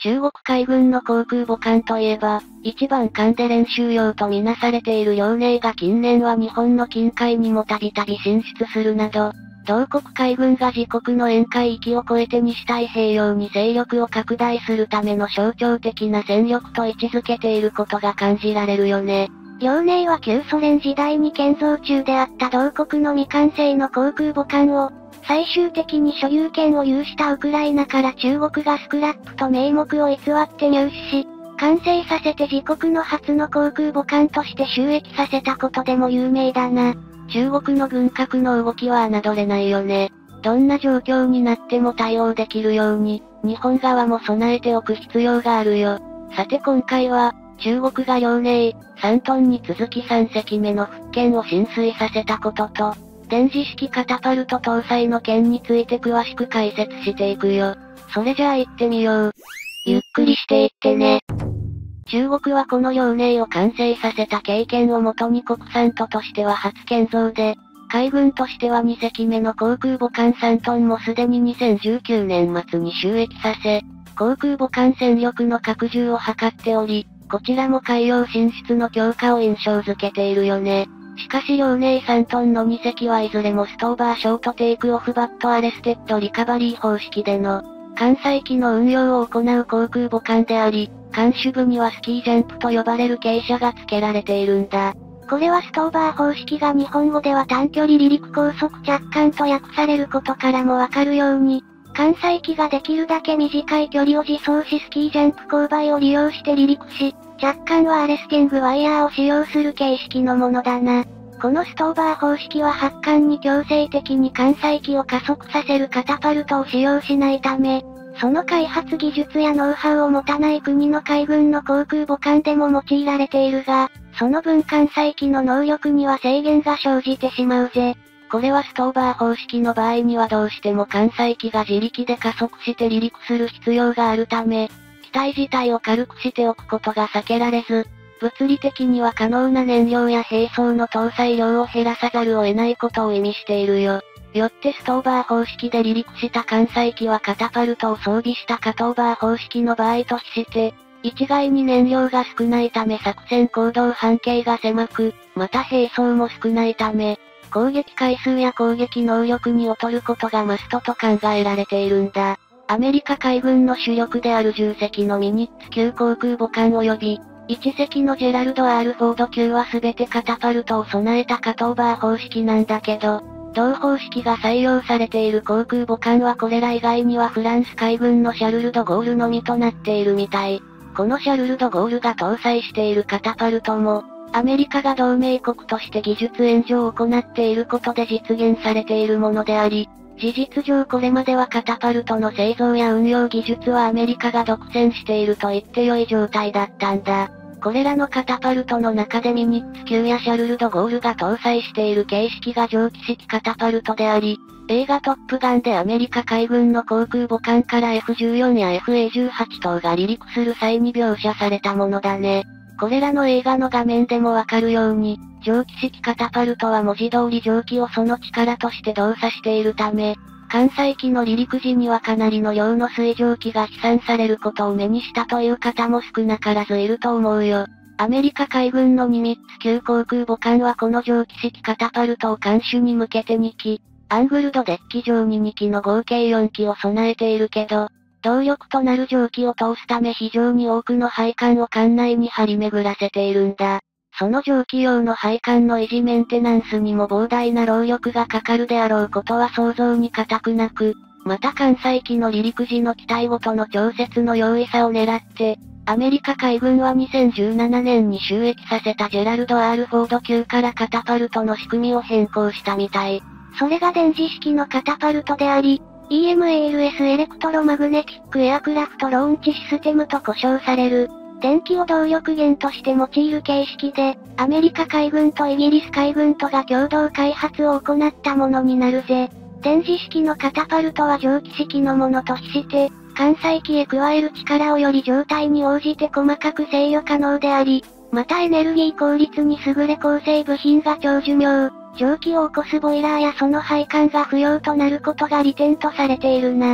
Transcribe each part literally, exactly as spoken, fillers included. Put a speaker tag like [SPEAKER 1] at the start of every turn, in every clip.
[SPEAKER 1] 中国海軍の航空母艦といえば、一番艦で練習用とみなされている遼寧が近年は日本の近海にもたびたび進出するなど、同国海軍が自国の沿海域を超えて西太平洋に勢力を拡大するための象徴的な戦力と位置づけていることが感じられるよね。
[SPEAKER 2] 遼寧は旧ソ連時代に建造中であった同国の未完成の航空母艦を、最終的に所有権を有したウクライナから中国がスクラップと名目を偽って入手し、完成させて自国の初の航空母艦として収益させたことでも有名だな。
[SPEAKER 1] 中国の軍拡の動きは侮れないよね。どんな状況になっても対応できるように、日本側も備えておく必要があるよ。さて今回は、中国が遼寧、さんトンに続きさんせきめの福建を浸水させたことと、電磁式カタパルト搭載の件について詳しく解説していくよ。それじゃあ行ってみよう。
[SPEAKER 2] ゆっくりしていってね。
[SPEAKER 1] 中国はこの遼寧を完成させた経験をもとに国産都としては初建造で、海軍としてはにせきめの航空母艦さんトンもすでににせんじゅうきゅうねん末に収益させ、航空母艦戦力の拡充を図っており、こちらも海洋進出の強化を印象づけているよね。しかし遼寧さんトンのにせきはいずれもストーバーショートテイクオフバットアレステッドリカバリー方式での、艦載機の運用を行う航空母艦であり、艦首部にはスキージャンプと呼ばれる傾斜が付けられているんだ。
[SPEAKER 2] これはストーバー方式が日本語では短距離離陸高速着艦と訳されることからもわかるように、艦載機ができるだけ短い距離を自走しスキージャンプ勾配を利用して離陸し、着艦はアレスティングワイヤーを使用する形式のものだな。このストーバー方式は発艦に強制的に艦載機を加速させるカタパルトを使用しないため、その開発技術やノウハウを持たない国の海軍の航空母艦でも用いられているが、その分艦載機の能力には制限が生じてしまうぜ。
[SPEAKER 1] これはストーバー方式の場合にはどうしても艦載機が自力で加速して離陸する必要があるため、機体自体を軽くしておくことが避けられず、物理的には可能な燃料や兵装の搭載量を減らさざるを得ないことを意味しているよ。よってストーバー方式で離陸した艦載機はカタパルトを装備したカトーバー方式の場合と比して、一概に燃料が少ないため作戦行動半径が狭く、また兵装も少ないため、攻撃回数や攻撃能力に劣ることがマストと考えられているんだ。アメリカ海軍の主力であるじゅっせきのミニッツ級航空母艦及び、いちせきのジェラルド・アール・フォード級はすべてカタパルトを備えたカトーバー方式なんだけど、同方式が採用されている航空母艦はこれら以外にはフランス海軍のシャルル・ド・ゴールのみとなっているみたい。このシャルル・ド・ゴールが搭載しているカタパルトも、アメリカが同盟国として技術援助を行っていることで実現されているものであり、事実上これまではカタパルトの製造や運用技術はアメリカが独占していると言って良い状態だったんだ。これらのカタパルトの中でミニッツ級やシャルル・ド・ゴールが搭載している形式が蒸気式カタパルトであり、映画トップガンでアメリカ海軍の航空母艦から エフじゅうよん や エフエーじゅうはち 等が離陸する際に描写されたものだね。これらの映画の画面でもわかるように、蒸気式カタパルトは文字通り蒸気をその力として動作しているため、艦載機の離陸時にはかなりの量の水蒸気が飛散されることを目にしたという方も少なからずいると思うよ。アメリカ海軍のニミッツ級航空母艦はこの蒸気式カタパルトを艦首に向けてにき、アングルドデッキ上ににきの合計よんきを備えているけど、動力となる蒸気を通すため非常に多くの配管を艦内に張り巡らせているんだ。その蒸気用の配管の維持メンテナンスにも膨大な労力がかかるであろうことは想像に難くなく、また艦載機の離陸時の機体ごとの調節の容易さを狙って、アメリカ海軍はにせんじゅうななねんに収益させたジェラルド・アール・フォード級からカタパルトの仕組みを変更したみたい。
[SPEAKER 2] それが電磁式のカタパルトであり、イーエムエーエルエス エレクトロマグネティックエアクラフトローンチシステムと呼称される、電気を動力源として用いる形式で、アメリカ海軍とイギリス海軍とが共同開発を行ったものになるぜ。電磁式のカタパルトは蒸気式のものと比して、艦載機へ加える力をより状態に応じて細かく制御可能であり、またエネルギー効率に優れ構成部品が超寿命、蒸気を起こすボイラーやその配管が不要となることが利点とされているな。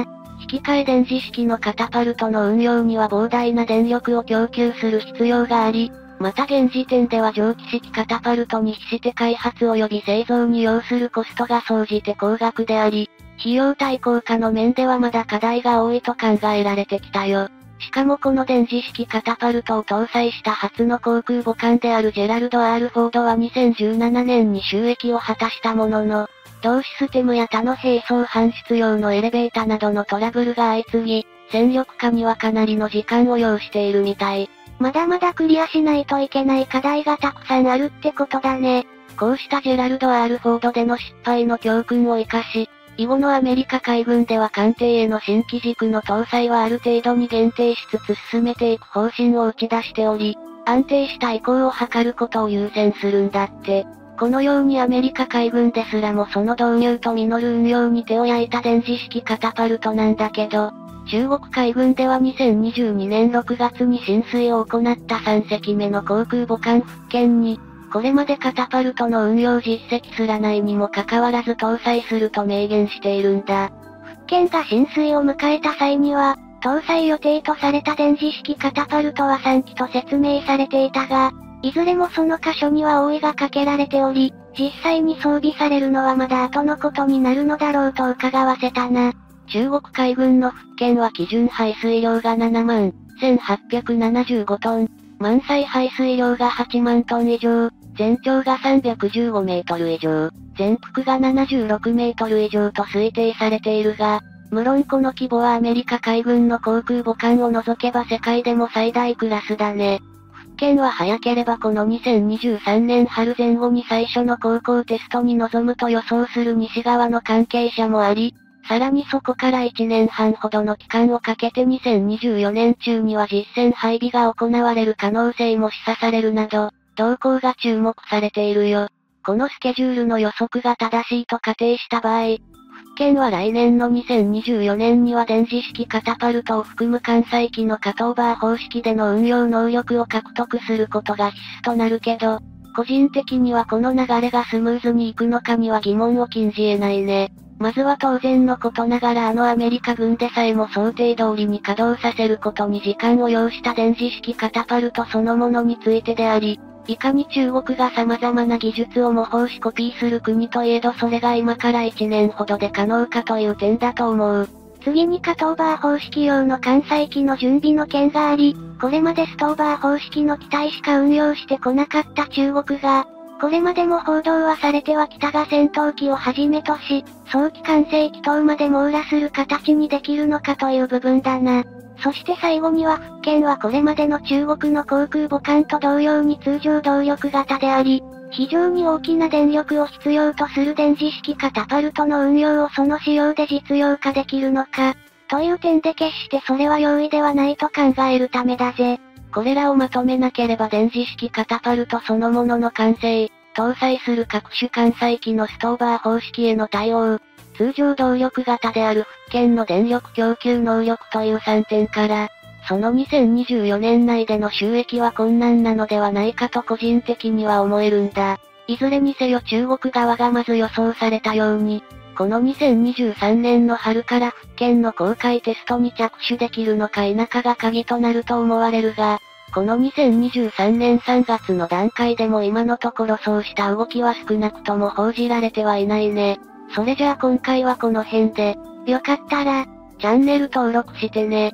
[SPEAKER 1] 引き換え電磁式のカタパルトの運用には膨大な電力を供給する必要があり、また現時点では蒸気式カタパルトに比して開発及び製造に要するコストが総じて高額であり、費用対効果の面ではまだ課題が多いと考えられてきたよ。しかもこの電磁式カタパルトを搭載した初の航空母艦であるジェラルド・アール・フォードはにせんじゅうななねんに収益を果たしたものの、同システムや他の並走搬出用のエレベータなどのトラブルが相次ぎ、戦力化にはかなりの時間を要しているみたい。
[SPEAKER 2] まだまだクリアしないといけない課題がたくさんあるってことだね。
[SPEAKER 1] こうしたジェラルド・アール・フォードでの失敗の教訓を生かし、以後のアメリカ海軍では艦艇への新機軸の搭載はある程度に限定しつつ進めていく方針を打ち出しており、安定した移行を図ることを優先するんだって。このようにアメリカ海軍ですらもその導入と実る運用に手を焼いた電磁式カタパルトなんだけど、中国海軍ではにせんにじゅうにねんろくがつに進水を行ったさんせきめの航空母艦福建に、これまでカタパルトの運用実績すらないにもかかわらず搭載すると明言しているんだ。
[SPEAKER 2] 福建が進水を迎えた際には、搭載予定とされた電磁式カタパルトはさんきと説明されていたが、いずれもその箇所には覆いがかけられており、実際に装備されるのはまだ後のことになるのだろうと伺わせたな。
[SPEAKER 1] 中国海軍の福建は基準排水量がななまんせんはっぴゃくななじゅうごトン、満載排水量がはちまんトン以上、全長がさんびゃくじゅうごメートル以上、全幅がななじゅうろくメートル以上と推定されているが、無論この規模はアメリカ海軍の航空母艦を除けば世界でも最大クラスだね。福建は早ければこのにせんにじゅうさんねん春前後に最初の航行テストに臨むと予想する西側の関係者もあり、さらにそこからいちねんはんほどの期間をかけてにせんにじゅうよねん中には実戦配備が行われる可能性も示唆されるなど、動向が注目されているよ。このスケジュールの予測が正しいと仮定した場合、福建は来年のにせんにじゅうよねんには電磁式カタパルトを含む艦載機のカトーバー方式での運用能力を獲得することが必須となるけど、個人的にはこの流れがスムーズにいくのかには疑問を禁じ得ないね。まずは当然のことながらあのアメリカ軍でさえも想定通りに稼働させることに時間を要した電磁式カタパルトそのものについてであり、いかに中国が様々な技術を模倣しコピーする国といえどそれが今からいちねんほどで可能かという点だと思う。
[SPEAKER 2] 次にカトーバー方式用の艦載機の準備の件があり、これまでストーバー方式の機体しか運用してこなかった中国が、これまでも報道はされてはきたが戦闘機をはじめとし、早期完成機等まで網羅する形にできるのかという部分だな。そして最後には福建はこれまでの中国の航空母艦と同様に通常動力型であり、非常に大きな電力を必要とする電磁式カタパルトの運用をその仕様で実用化できるのか、という点で決してそれは容易ではないと考えるためだぜ。
[SPEAKER 1] これらをまとめなければ電磁式カタパルトそのものの完成、搭載する各種艦載機のストーバー方式への対応、通常動力型である福建の電力供給能力というさんてんから、そのにせんにじゅうよねん内での収益は困難なのではないかと個人的には思えるんだ。いずれにせよ中国側がまず予想されたように、このにせんにじゅうさんねんの春から福建の公開テストに着手できるのか否かが鍵となると思われるが、このにせんにじゅうさんねんさんがつの段階でも今のところそうした動きは少なくとも報じられてはいないね。それじゃあ今回はこの辺で、
[SPEAKER 2] よかったら、
[SPEAKER 1] チャンネル登録してね。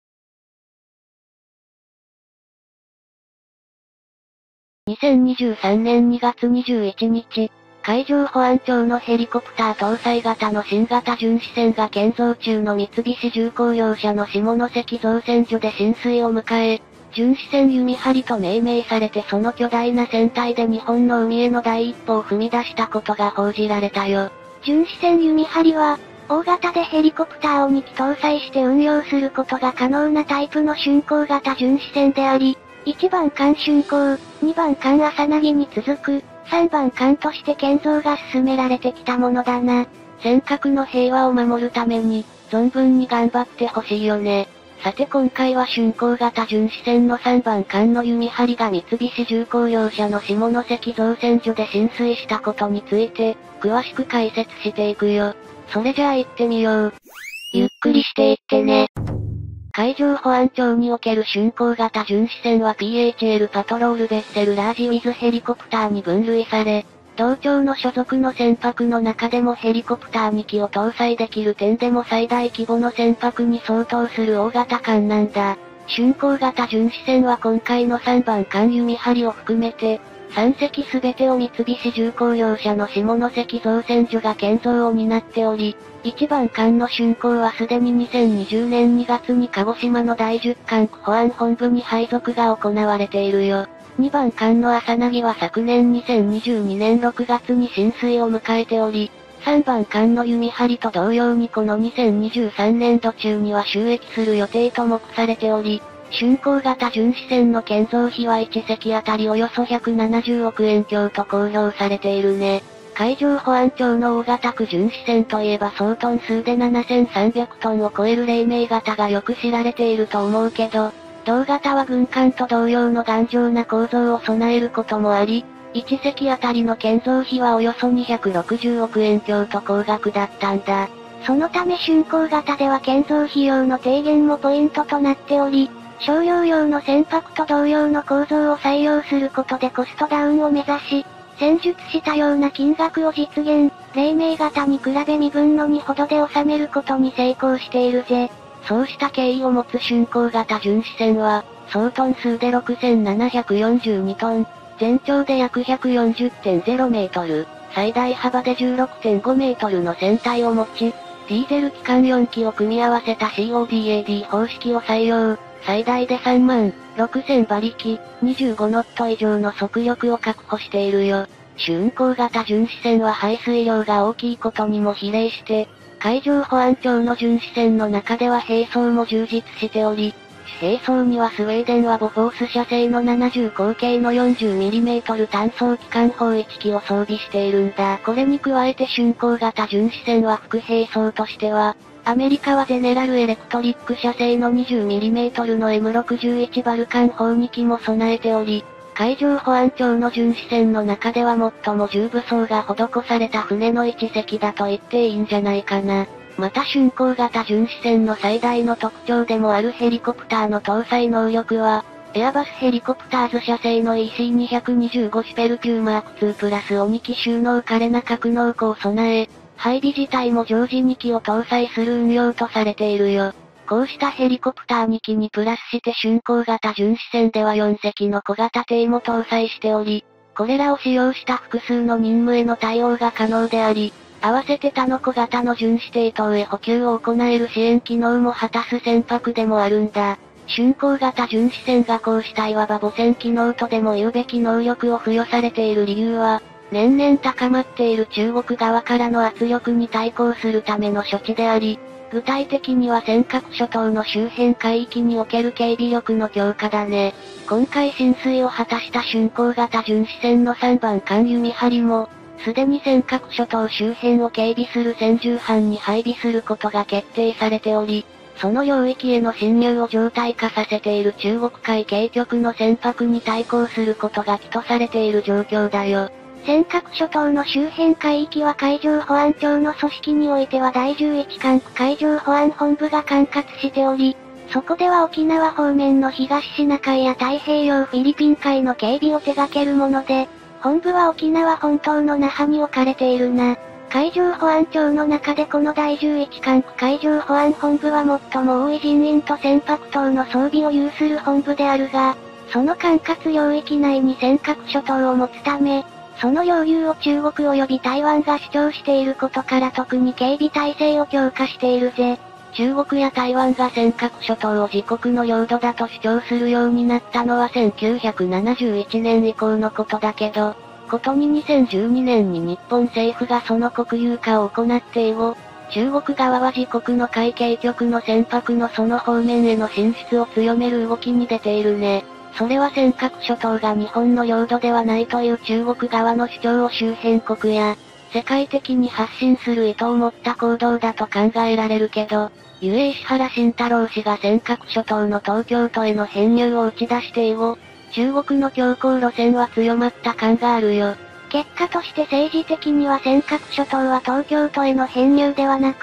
[SPEAKER 1] にせんにじゅうさんねんにがつにじゅういちにち、海上保安庁のヘリコプター搭載型の新型巡視船が建造中の三菱重工業者の下関造船所で進水を迎え、巡視船弓張と命名されてその巨大な船体で日本の海への第一歩を踏み出したことが報じられたよ。
[SPEAKER 2] 巡視船弓張は、大型でヘリコプターをにき搭載して運用することが可能なタイプの巡航型巡視船であり、いちばん艦巡航、にばん艦朝凪に続く、さんばん艦として建造が進められてきたものだな。
[SPEAKER 1] 尖閣の平和を守るために、存分に頑張ってほしいよね。さて今回は巡航型巡視船のさんばん艦の弓張が三菱重工業者の下関造船所で浸水したことについて、詳しく解説していくよ。それじゃあ行ってみよう。ゆっくりしていってね。海上保安庁における巡航型巡視船は ピーエイチエル パトロールベッセルラージウィズヘリコプターに分類され、同庁の所属の船舶の中でもヘリコプターに機を搭載できる点でも最大規模の船舶に相当する大型艦なんだ。巡航型巡視船は今回のさんばん艦弓張を含めて、さん隻すべてを三菱重工業者の下関造船所が建造を担っており、いちばん艦の竣工はすでににせんにじゅうねんにがつに鹿児島の第じゅっ艦保安本部に配属が行われているよ。にばん艦の朝凪は昨年にせんにじゅうにねんろくがつに進水を迎えており、さんばん艦の弓張と同様にこのにせんにじゅうさんねんど中には就役する予定と目されており、巡航型巡視船の建造費はいち隻あたりおよそひゃくななじゅうおくえん強と公表されているね。海上保安庁の大型区巡視船といえば総トン数でななせんさんびゃくトンを超える黎明型がよく知られていると思うけど、同型は軍艦と同様の頑丈な構造を備えることもあり、いち隻あたりの建造費はおよそにひゃくろくじゅうおくえん強と高額だったんだ。
[SPEAKER 2] そのため巡航型では建造費用の低減もポイントとなっており、商用用の船舶と同様の構造を採用することでコストダウンを目指し、戦術したような金額を実現、黎明型に比べ身分のにほどで収めることに成功しているぜ。
[SPEAKER 1] そうした経緯を持つ巡航型巡視船は、総トン数でろくせんななひゃくよんじゅうにトン、全長で約 ひゃくよんじゅってんゼロメートル、最大幅で じゅうろくてんごメートルの船体を持ち、ディーゼル機関よん機を組み合わせた シーオーディーエーディー 方式を採用。最大でさんまんろくせん馬力、にじゅうごノット以上の速力を確保しているよ。巡航型巡視船は排水量が大きいことにも比例して、海上保安庁の巡視船の中では兵装も充実しており、主兵装にはスウェーデンはボフォース社製のななじゅう口径の よんじゅうミリメートル 単装機関砲いち機を装備しているんだ。これに加えて巡航型巡視船は副兵装としては、アメリカはゼネラルエレクトリック社製の にじゅうミリメートル の エムろくじゅういち バルカン砲に機も備えており、海上保安庁の巡視船の中では最も重武装が施された船の一隻だと言っていいんじゃないかな。また巡航型巡視船の最大の特徴でもあるヘリコプターの搭載能力は、エアバスヘリコプターズ社製の イーシーにひゃくにじゅうご シペル級マークツープラスをに機収納可能な格納庫を備え、配備自体も常時に機を搭載する運用とされているよ。こうしたヘリコプターに機にプラスして巡航型巡視船ではよん隻の小型艇も搭載しており、これらを使用した複数の任務への対応が可能であり、合わせて他の小型の巡視艇等へ補給を行える支援機能も果たす船舶でもあるんだ。巡航型巡視船がこうしたいわば母船機能とでも言うべき能力を付与されている理由は、年々高まっている中国側からの圧力に対抗するための処置であり、具体的には尖閣諸島の周辺海域における警備力の強化だね。今回浸水を果たした巡航型巡視船のさんばん艦弓張も、すでに尖閣諸島周辺を警備する専従班に配備することが決定されており、その領域への侵入を常態化させている中国海警局の船舶に対抗することが期とされている状況だよ。
[SPEAKER 2] 尖閣諸島の周辺海域は海上保安庁の組織においては第じゅういち管区海上保安本部が管轄しており、そこでは沖縄方面の東シナ海や太平洋フィリピン海の警備を手掛けるもので、本部は沖縄本島の那覇に置かれているな。海上保安庁の中でこの第じゅういち管区海上保安本部は最も多い人員と船舶等の装備を有する本部であるが、その管轄領域内に尖閣諸島を持つため、その領有を中国及び台湾が主張していることから特に警備体制を強化しているぜ。
[SPEAKER 1] 中国や台湾が尖閣諸島を自国の領土だと主張するようになったのはせんきゅうひゃくななじゅういちねん以降のことだけど、ことににせんじゅうにねんに日本政府がその国有化を行って以後、中国側は自国の海警局の船舶のその方面への進出を強める動きに出ているね。それは尖閣諸島が日本の領土ではないという中国側の主張を周辺国や、世界的に発信する意図を持った行動だと考えられるけど、ゆえ石原慎太郎氏が尖閣諸島の東京都への編入を打ち出して以後、中国の強硬路線は強まった感があるよ。
[SPEAKER 2] 結果として政治的には尖閣諸島は東京都への編入ではなく、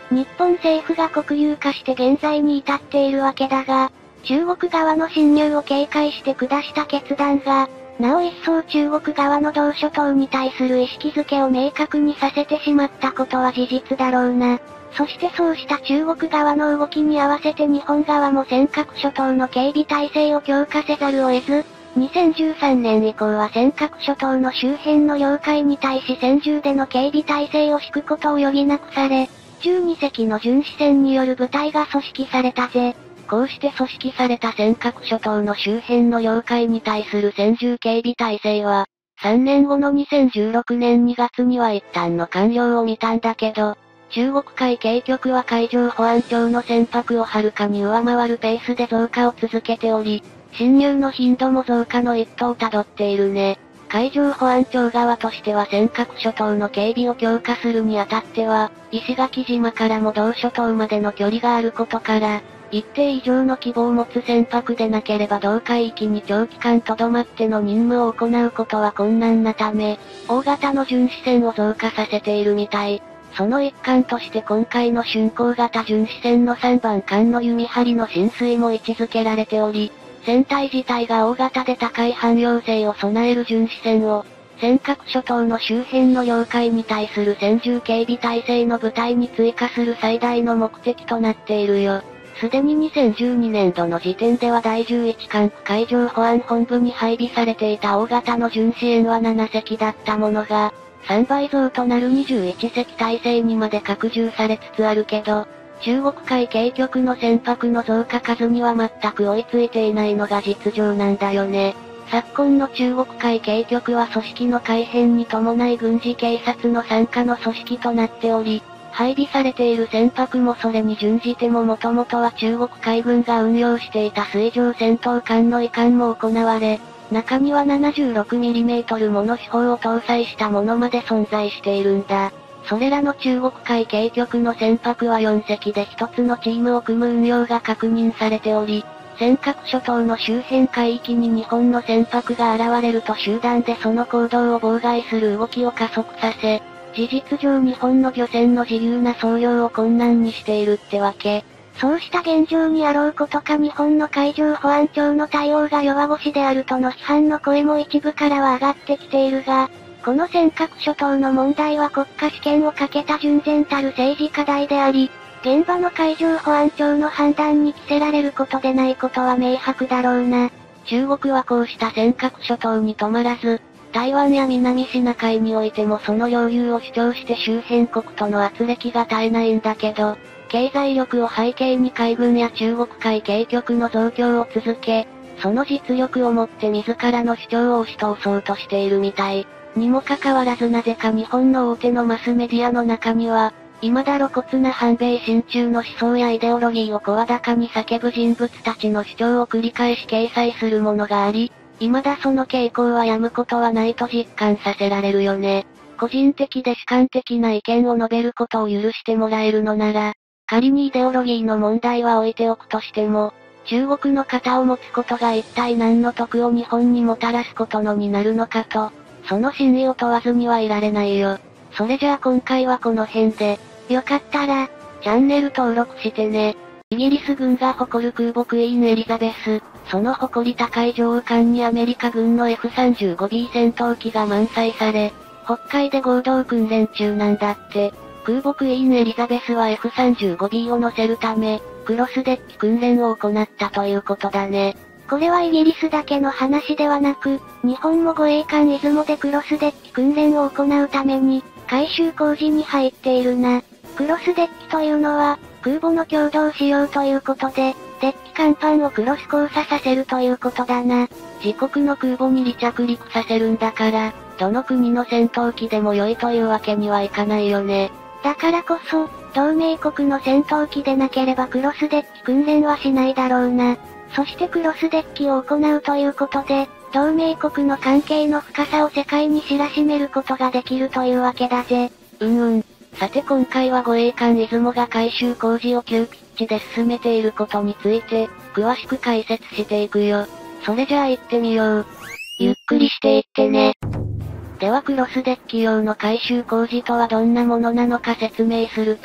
[SPEAKER 2] 日本政府が国有化して現在に至っているわけだが、中国側の侵入を警戒して下した決断が、なお一層中国側の同諸島に対する意識づけを明確にさせてしまったことは事実だろうな。そしてそうした中国側の動きに合わせて日本側も尖閣諸島の警備体制を強化せざるを得ず、にせんじゅうさんねん以降は尖閣諸島の周辺の領海に対し専従での警備体制を敷くことを余儀なくされ、じゅうにせきの巡視船による部隊が組織されたぜ。
[SPEAKER 1] こうして組織された尖閣諸島の周辺の領海に対する専従警備体制は、さんねんごのにせんじゅうろくねんにがつには一旦の完了を見たんだけど、中国海警局は海上保安庁の船舶をはるかに上回るペースで増加を続けており、侵入の頻度も増加の一途をたどっているね。海上保安庁側としては尖閣諸島の警備を強化するにあたっては、石垣島からも同諸島までの距離があることから、一定以上の規模を持つ船舶でなければ同海域に長期間留まっての任務を行うことは困難なため、大型の巡視船を増加させているみたい。その一環として今回の巡航型巡視船のさんばん艦の弓張の進水も位置づけられており、船体自体が大型で高い汎用性を備える巡視船を、尖閣諸島の周辺の領海に対する専従警備体制の部隊に追加する最大の目的となっているよ。すでににせんじゅうにねんどの時点ではだいじゅういち艦海上保安本部に配備されていた大型の巡視船はななせきだったものが、さんばい増となるにじゅういちせき体制にまで拡充されつつあるけど、中国海警局の船舶の増加数には全く追いついていないのが実情なんだよね。昨今の中国海警局は組織の改変に伴い軍事警察の傘下の組織となっており、配備されている船舶もそれに準じてももともとは中国海軍が運用していた水上戦闘艦の移管も行われ、中には ななじゅうろくミリメートル もの主砲を搭載したものまで存在しているんだ。それらの中国海警局の船舶はよんせきで一つのチームを組む運用が確認されており、尖閣諸島の周辺海域に日本の船舶が現れると集団でその行動を妨害する動きを加速させ、事実上日本の漁船の自由な操業を困難にしているってわけ。
[SPEAKER 2] そうした現状にあろうことか日本の海上保安庁の対応が弱腰であるとの批判の声も一部からは上がってきているが、この尖閣諸島の問題は国家主権をかけた純然たる政治課題であり、現場の海上保安庁の判断に着せられることでないことは明白だろうな。
[SPEAKER 1] 中国はこうした尖閣諸島に止まらず、台湾や南シナ海においてもその領有を主張して周辺国との圧力が絶えないんだけど、経済力を背景に海軍や中国海警局の増強を続け、その実力をもって自らの主張を押し通そうとしているみたい。にもかかわらずなぜか日本の大手のマスメディアの中には、未だ露骨な反米親中の思想やイデオロギーを声高に叫ぶ人物たちの主張を繰り返し掲載するものがあり、未だその傾向はやむことはないと実感させられるよね。個人的で主観的な意見を述べることを許してもらえるのなら、仮にイデオロギーの問題は置いておくとしても、中国の肩を持つことが一体何の得を日本にもたらすことのになるのかと、その真意を問わずにはいられないよ。それじゃあ今回はこの辺で、
[SPEAKER 2] よかったら、
[SPEAKER 1] チャンネル登録してね。イギリス軍が誇る空母クイーンエリザベス、その誇り高い上艦にアメリカ軍の エフさんじゅうごビー 戦闘機が満載され、北海で合同訓練中なんだって。空母クイーンエリザベスは エフさんじゅうごビー を乗せるため、クロスデッキ訓練を行ったということだね。
[SPEAKER 2] これはイギリスだけの話ではなく、日本も護衛艦出雲でクロスデッキ訓練を行うために、改修工事に入っているな。クロスデッキというのは、空母の共同使用ということで、デッキ甲板をクロス交差させるということだな。
[SPEAKER 1] 自国の空母に離着陸させるんだから、どの国の戦闘機でも良いというわけにはいかないよね。
[SPEAKER 2] だからこそ、同盟国の戦闘機でなければクロスデッキ訓練はしないだろうな。そしてクロスデッキを行うということで、同盟国の関係の深さを世界に知らしめることができるというわけだぜ。
[SPEAKER 1] うんうん。さて今回は護衛艦出雲が改修工事を急ピッチで進めていることについて、詳しく解説していくよ。それじゃあ行ってみよう。
[SPEAKER 2] ゆっくりしていってね。
[SPEAKER 1] ではクロスデッキ用の改修工事とはどんなものなのか説明すると、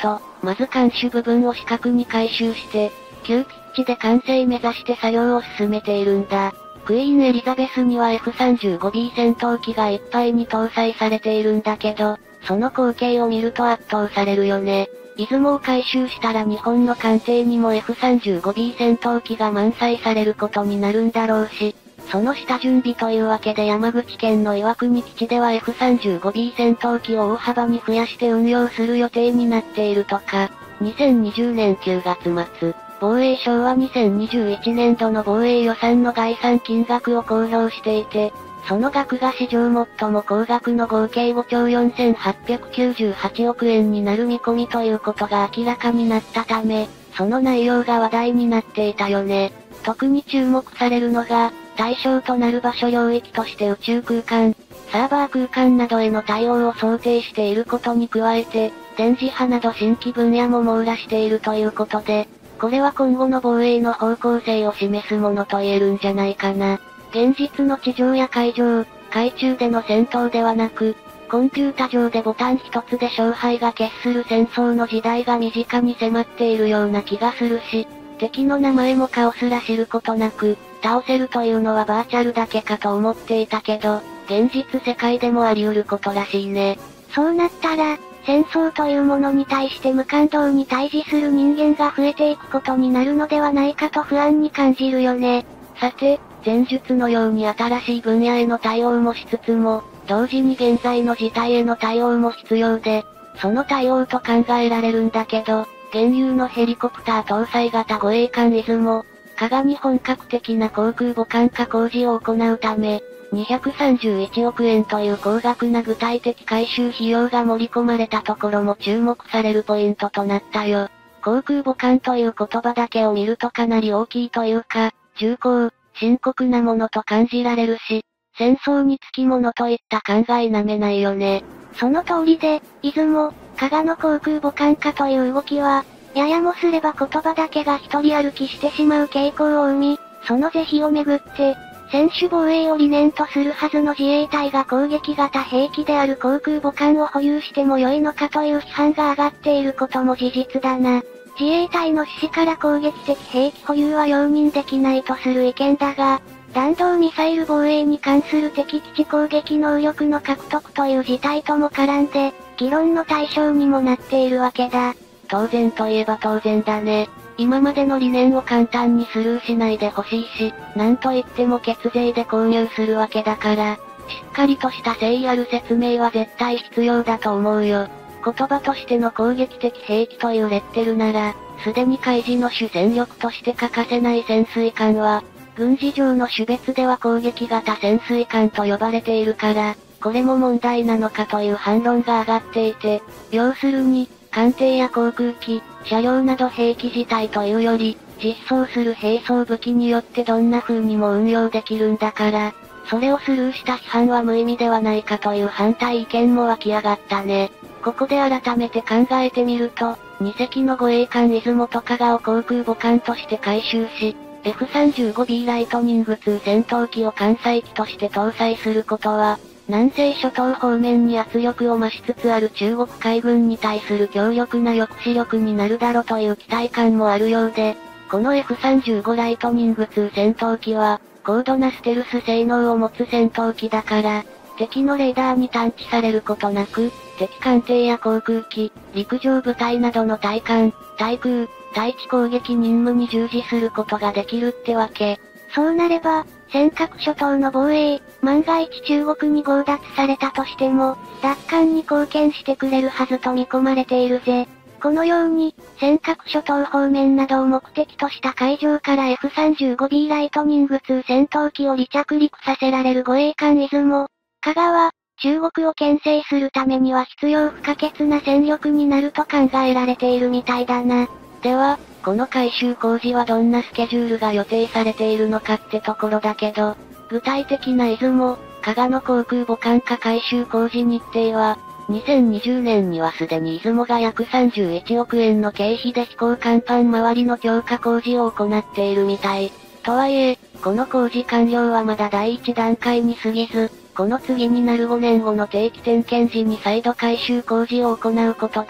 [SPEAKER 1] まず艦首部分を四角に回収して、急ピッチで完成目指して作業を進めているんだ。クイーンエリザベスには エフさんじゅうごビー 戦闘機がいっぱいに搭載されているんだけど、その光景を見ると圧倒されるよね。出雲を回収したら日本の艦艇にも エフさんじゅうごビー 戦闘機が満載されることになるんだろうし、その下準備というわけで山口県の岩国基地では エフさんじゅうごビー 戦闘機を大幅に増やして運用する予定になっているとか、にせんにじゅうねんくがつ末、防衛省はにせんにじゅういちねんどの防衛予算の概算金額を公表していて、その額が史上最も高額の合計ごちょうよんせんはっぴゃくきゅうじゅうはちおくえんになる見込みということが明らかになったため、その内容が話題になっていたよね。特に注目されるのが、対象となる場所領域として宇宙空間、サーバー空間などへの対応を想定していることに加えて、電磁波など新規分野も網羅しているということで、これは今後の防衛の方向性を示すものと言えるんじゃないかな。現実の地上や海上、海中での戦闘ではなく、コンピュータ上でボタン一つで勝敗が決する戦争の時代が身近に迫っているような気がするし、敵の名前も顔すら知ることなく、倒せるというのはバーチャルだけかと思っていたけど、現実世界でもあり得ることらしいね。
[SPEAKER 2] そうなったら、戦争というものに対して無感動に対峙する人間が増えていくことになるのではないかと不安に感じるよね。
[SPEAKER 1] さて、前述のように新しい分野への対応もしつつも、同時に現在の事態への対応も必要で、その対応と考えられるんだけど、現有のヘリコプター搭載型護衛艦出雲、加賀に本格的な航空母艦化工事を行うため、にひゃくさんじゅういちおくえんという高額な具体的回収費用が盛り込まれたところも注目されるポイントとなったよ。航空母艦という言葉だけを見るとかなり大きいというか、重厚、深刻なものと感じられるし、戦争につきものといった考えなめないよね。
[SPEAKER 2] その通りで、出雲、加賀の航空母艦化という動きは、ややもすれば言葉だけが一人歩きしてしまう傾向を生み、その是非をめぐって、専守防衛を理念とするはずの自衛隊が攻撃型兵器である航空母艦を保有しても良いのかという批判が上がっていることも事実だな。自衛隊の趣旨から攻撃的兵器保有は容認できないとする意見だが、弾道ミサイル防衛に関する敵基地攻撃能力の獲得という事態とも絡んで、議論の対象にもなっているわけだ。
[SPEAKER 1] 当然といえば当然だね。今までの理念を簡単にスルーしないでほしいし、なんといっても血税で購入するわけだから、しっかりとした誠意ある説明は絶対必要だと思うよ。言葉としての攻撃的兵器というレッテルなら、すでに海事の主戦力として欠かせない潜水艦は、軍事上の種別では攻撃型潜水艦と呼ばれているから、これも問題なのかという反論が上がっていて、要するに、艦艇や航空機、車両など兵器自体というより、実装する兵装武器によってどんな風にも運用できるんだから、それをスルーした批判は無意味ではないかという反対意見も湧き上がったね。ここで改めて考えてみると、に隻の護衛艦出雲と加賀を航空母艦として回収し、エフさんじゅうごビー ライトニングツー戦闘機を艦載機として搭載することは、南西諸島方面に圧力を増しつつある中国海軍に対する強力な抑止力になるだろうという期待感もあるようで、この エフさんじゅうご ライトニングツー戦闘機は、高度なステルス性能を持つ戦闘機だから、敵のレーダーに探知されることなく、敵艦艇や航空機、陸上部隊などの対艦、対空、対地攻撃任務に従事することができるってわけ。
[SPEAKER 2] そうなれば、尖閣諸島の防衛、万が一中国に強奪されたとしても、奪還に貢献してくれるはずと見込まれているぜ。このように、尖閣諸島方面などを目的とした海上から エフさんじゅうごビー ライトニングツー戦闘機を離着陸させられる護衛艦出雲、加賀は、中国を牽制するためには必要不可欠な戦力になると考えられているみたいだな。
[SPEAKER 1] では、この改修工事はどんなスケジュールが予定されているのかってところだけど、具体的な出雲、加賀の航空母艦化改修工事日程は、にせんにじゅうねんにはすでに出雲が約さんじゅういちおくえんの経費で飛行甲板周りの強化工事を行っているみたい。とはいえ、この工事完了はまだ第一段階に過ぎず、この次になるごねんごの定期点検時に再度改修工事を行うことで、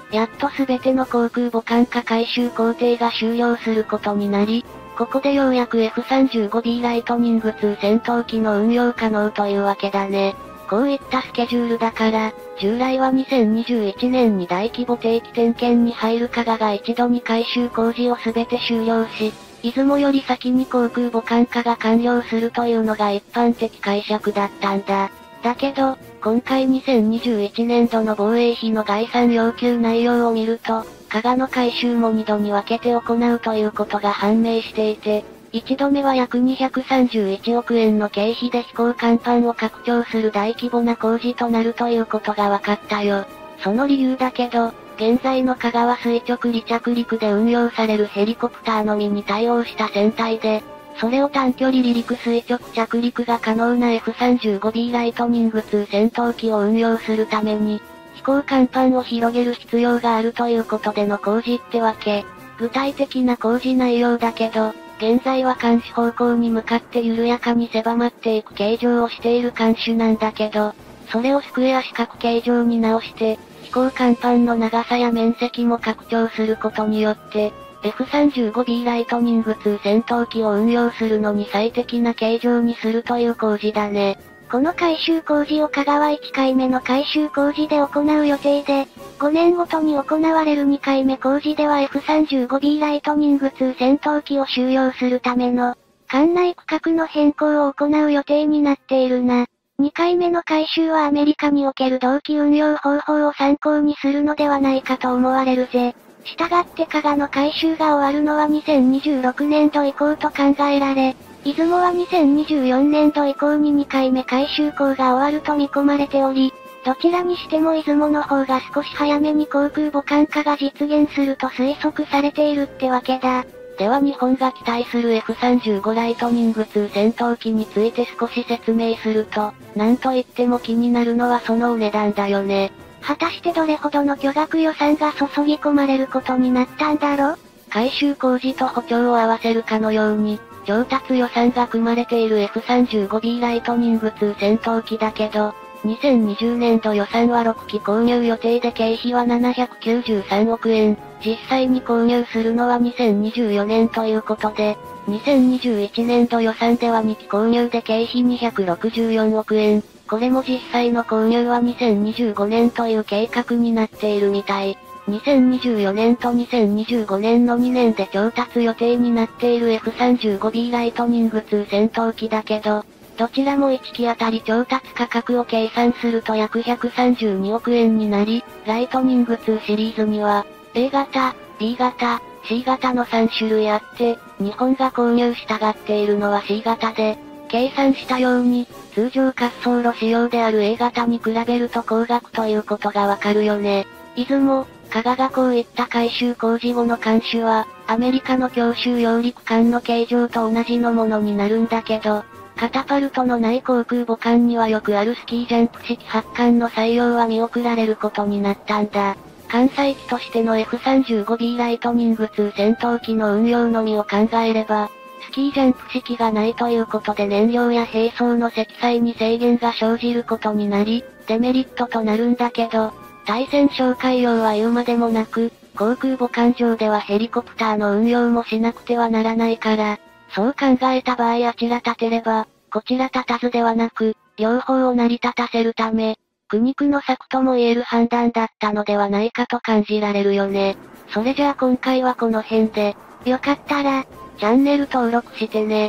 [SPEAKER 1] やっと全ての航空母艦化改修工程が終了することになり、ここでようやく エフさんじゅうごビー ライトニングに戦闘機の運用可能というわけだね。こういったスケジュールだから、従来はにせんにじゅういちねんに大規模定期点検に入る加賀が一度に改修工事を全て終了し、出雲より先に航空母艦化が完了するというのが一般的解釈だったんだ。だけど、今回にせんにじゅういちねんどの防衛費の概算要求内容を見ると、加賀の改修もにどに分けて行うということが判明していて、いちどめは約にひゃくさんじゅういちおくえんの経費で飛行甲板を拡張する大規模な工事となるということが分かったよ。その理由だけど、現在の加賀は垂直離着陸で運用されるヘリコプターのみに対応した船体で、それを短距離離陸垂直着陸が可能な エフさんじゅうごビー ライトニングに戦闘機を運用するために、飛行甲板を広げる必要があるということでの工事ってわけ。具体的な工事内容だけど、現在は監視方向に向かって緩やかに狭まっていく形状をしている監視なんだけど、それをスクエア四角形状に直して、飛行甲板の長さや面積も拡張することによって、エフさんじゅうごビー ライトニングに戦闘機を運用するのに最適な形状にするという工事だね。
[SPEAKER 2] この改修工事を加賀はいっかいめの改修工事で行う予定で、ごねんごとに行われるにかいめ工事では エフさんじゅうごビー ライトニングに戦闘機を収容するための、艦内区画の変更を行う予定になっているな。にかいめの改修はアメリカにおける同機運用方法を参考にするのではないかと思われるぜ。したがって加賀の改修が終わるのはにせんにじゅうろくねんど以降と考えられ、出雲はにせんにじゅうよねんど以降ににかいめ改修工が終わると見込まれており、どちらにしても出雲の方が少し早めに航空母艦化が実現すると推測されているってわけだ。
[SPEAKER 1] では日本が期待する エフさんじゅうご ライトニングに戦闘機について少し説明すると、なんといっても気になるのはそのお値段だよね。
[SPEAKER 2] 果たしてどれほどの巨額予算が注ぎ込まれることになったんだろ？
[SPEAKER 1] 改修工事と補強を合わせるかのように、調達予算が組まれている エフさんじゅうごビー ライトニングに戦闘機だけど、にせんにじゅうねんど予算はろっき購入予定で経費はななひゃくきゅうじゅうさんおくえん、実際に購入するのはにせんにじゅうよねんということで、にせんにじゅういちねんど予算ではにき購入で経費にひゃくろくじゅうよんおくえん、これも実際の購入はにせんにじゅうごねんという計画になっているみたい。にせんにじゅうよねんとにせんにじゅうごねんのにねんで調達予定になっている エフさんじゅうごビー ライトニングに戦闘機だけど、どちらもいっきあたり調達価格を計算すると約ひゃくさんじゅうにおくえんになり、ライトニングにシリーズには、エー 型、ビー 型、シー 型のさんしゅるいあって、日本が購入したがっているのは シー 型で、計算したように、通常滑走路仕様である エー 型に比べると高額ということがわかるよね。出雲、加賀がこういった改修工事後の艦種は、アメリカの強襲揚陸艦の形状と同じのものになるんだけど、カタパルトのない航空母艦にはよくあるスキージャンプ式発艦の採用は見送られることになったんだ。艦載機としての エフさんじゅうごビー ライトニングに戦闘機の運用のみを考えれば、スキージャンプ式がないということで燃料や並走の積載に制限が生じることになり、デメリットとなるんだけど、対戦哨戒用は言うまでもなく、航空母艦上ではヘリコプターの運用もしなくてはならないから、そう考えた場合あちら立てれば、こちら立たずではなく、両方を成り立たせるため、苦肉の策とも言える判断だったのではないかと感じられるよね。それじゃあ今回はこの辺で、
[SPEAKER 2] よかったら、
[SPEAKER 1] チャンネル登録してね。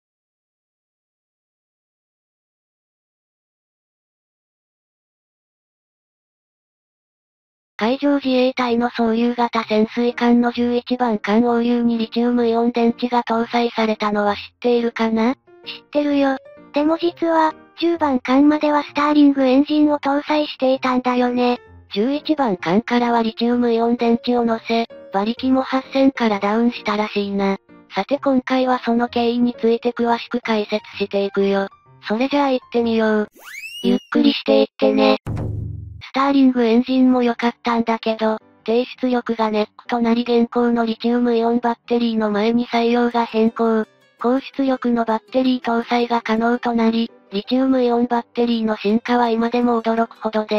[SPEAKER 1] 海上自衛隊の総流型潜水艦のじゅういちばん艦応流にリチウムイオン電池が搭載されたのは知っているかな？
[SPEAKER 2] 知ってるよ。でも実は、じゅうばん艦まではスターリングエンジンを搭載していたんだよね。
[SPEAKER 1] じゅういちばん艦からはリチウムイオン電池を乗せ、馬力もはっせんからダウンしたらしいな。さて今回はその経緯について詳しく解説していくよ。それじゃあ行ってみよう。ゆっくりしていってね。スターリングエンジンも良かったんだけど、低出力がネックとなり現行のリチウムイオンバッテリーの前に採用が変更。高出力のバッテリー搭載が可能となり、リチウムイオンバッテリーの進化は今でも驚くほどで、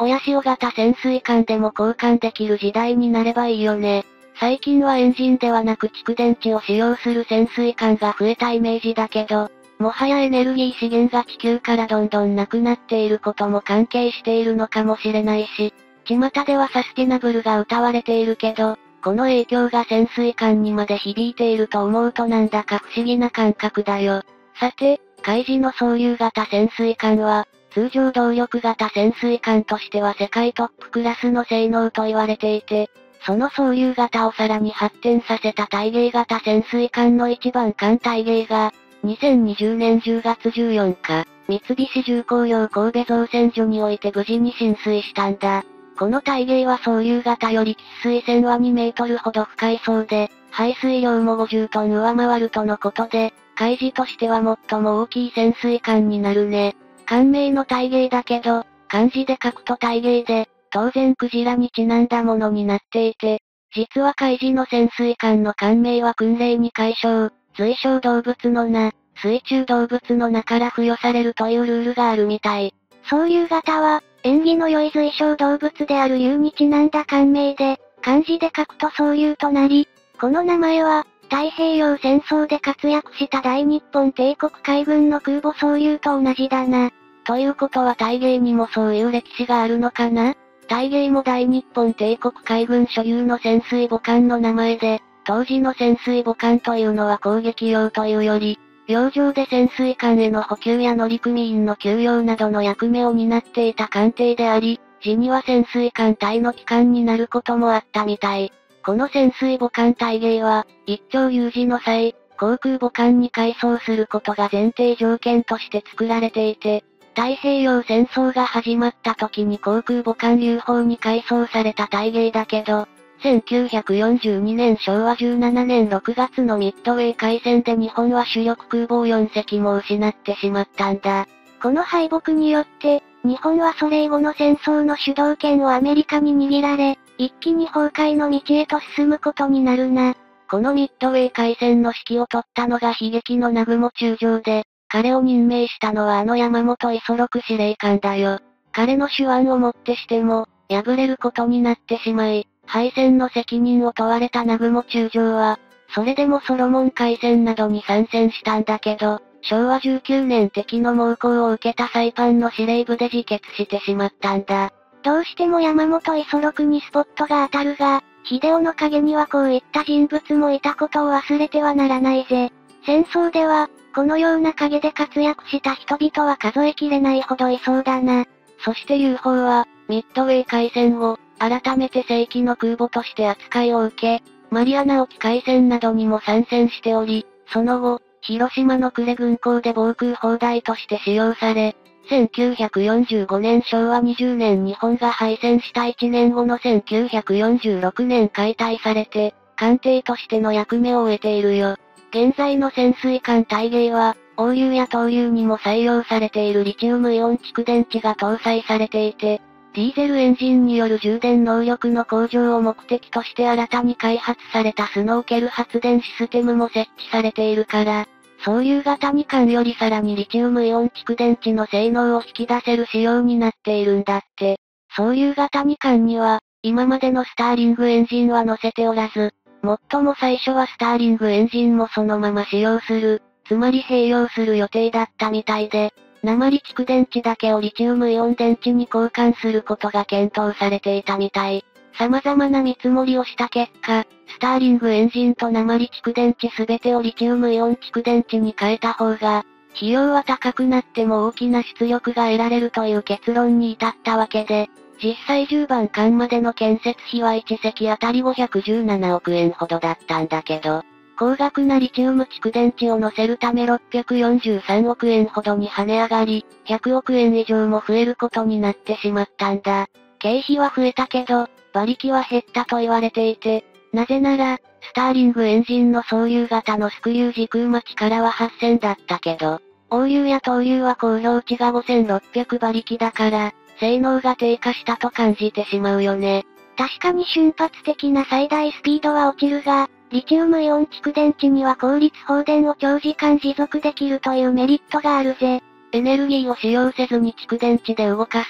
[SPEAKER 1] 親潮型潜水艦でも交換できる時代になればいいよね。最近はエンジンではなく蓄電池を使用する潜水艦が増えたイメージだけど、もはやエネルギー資源が地球からどんどんなくなっていることも関係しているのかもしれないし、巷ではサスティナブルが謳われているけど、この影響が潜水艦にまで響いていると思うとなんだか不思議な感覚だよ。さて、海自の総流型潜水艦は、通常動力型潜水艦としては世界トップクラスの性能と言われていて、その総流型をさらに発展させた対芸型潜水艦の一番艦対芸が、にせんにじゅうねんじゅうがつじゅうよっか、三菱重工業神戸造船所において無事に浸水したんだ。この対芸は総流型より喫水線はにメートルほど深いそうで、排水量もごじゅっトン上回るとのことで、海自としては最も大きい潜水艦になるね。艦名の対芸だけど、漢字で書くと対芸で、当然クジラにちなんだものになっていて、実は海自の潜水艦の艦名は訓令に解消、水晶動物の名、水中動物の名から付与されるというルールがあるみたい。
[SPEAKER 2] 総流型は、縁起の良い水晶動物である竜にちなんだ艦名で、漢字で書くと総流となり、この名前は、太平洋戦争で活躍した大日本帝国海軍の空母総流と同じだな。
[SPEAKER 1] ということは大芸にもそういう歴史があるのかな？大芸も大日本帝国海軍所有の潜水母艦の名前で、当時の潜水母艦というのは攻撃用というより、洋上で潜水艦への補給や乗組員の給養などの役目を担っていた艦艇であり、時には潜水艦隊の旗艦になることもあったみたい。この潜水母艦大芸は、一朝有事の際、航空母艦に改装することが前提条件として作られていて、太平洋戦争が始まった時に航空母艦流砲に改装された大芸だけど、せんきゅうひゃくよんじゅうにねんしょうわじゅうななねんろくがつのミッドウェー海戦で日本は主力空母をよんせきも失ってしまったんだ。
[SPEAKER 2] この敗北によって、日本はそれ以後の戦争の主導権をアメリカに握られ、一気に崩壊の道へと進むことになるな。
[SPEAKER 1] このミッドウェー海戦の指揮を取ったのが悲劇の南雲中将で、彼を任命したのはあの山本五十六司令官だよ。彼の手腕をもってしても、敗れることになってしまい、敗戦の責任を問われた南雲中将は、それでもソロモン海戦などに参戦したんだけど、しょうわじゅうきゅうねん敵の猛攻を受けたサイパンの司令部で自決してしまったんだ。
[SPEAKER 2] どうしても山本五十六にスポットが当たるが、秀夫の陰にはこういった人物もいたことを忘れてはならないぜ。戦争では、このような陰で活躍した人々は数えきれないほどいそうだな。
[SPEAKER 1] そして ユーフォー は、ミッドウェー海戦後、改めて正規の空母として扱いを受け、マリアナ沖海戦などにも参戦しており、その後、広島の呉軍港で防空砲台として使用され、せんきゅうひゃくよんじゅうごねんしょうわにじゅうねん日本が敗戦したいちねんごのせんきゅうひゃくよんじゅうろくねん解体されて、艦艇としての役目を終えているよ。現在の潜水艦大芸は、応流や投流にも採用されているリチウムイオン蓄電池が搭載されていて、ディーゼルエンジンによる充電能力の向上を目的として新たに開発されたスノーケル発電システムも設置されているから、総流型に艦よりさらにリチウムイオン蓄電池の性能を引き出せる仕様になっているんだって。総流型に艦には、今までのスターリングエンジンは載せておらず、最も最初はスターリングエンジンもそのまま使用する、つまり併用する予定だったみたいで、鉛蓄電池だけをリチウムイオン電池に交換することが検討されていたみたい。様々な見積もりをした結果、スターリングエンジンと鉛蓄電池すべてをリチウムイオン蓄電池に変えた方が、費用は高くなっても大きな出力が得られるという結論に至ったわけで、実際じゅうばん艦までの建設費はいち隻あたりごひゃくじゅうななおくえんほどだったんだけど、高額なリチウム蓄電池を乗せるためろっぴゃくよんじゅうさんおくえんほどに跳ね上がり、ひゃくおくえん以上も増えることになってしまったんだ。経費は増えたけど、馬力は減ったと言われていて、なぜなら、スターリングエンジンの総流型のスクリュー時空待ちからははっせんだったけど、応流や投流は高評値がごせんろっぴゃく馬力だから、性能が低下したと感じてしまうよね。
[SPEAKER 2] 確かに瞬発的な最大スピードは落ちるが、リチウムイオン蓄電池には効率放電を長時間持続できるというメリットがあるぜ。
[SPEAKER 1] エネルギーを使用せずに蓄電池で動かす、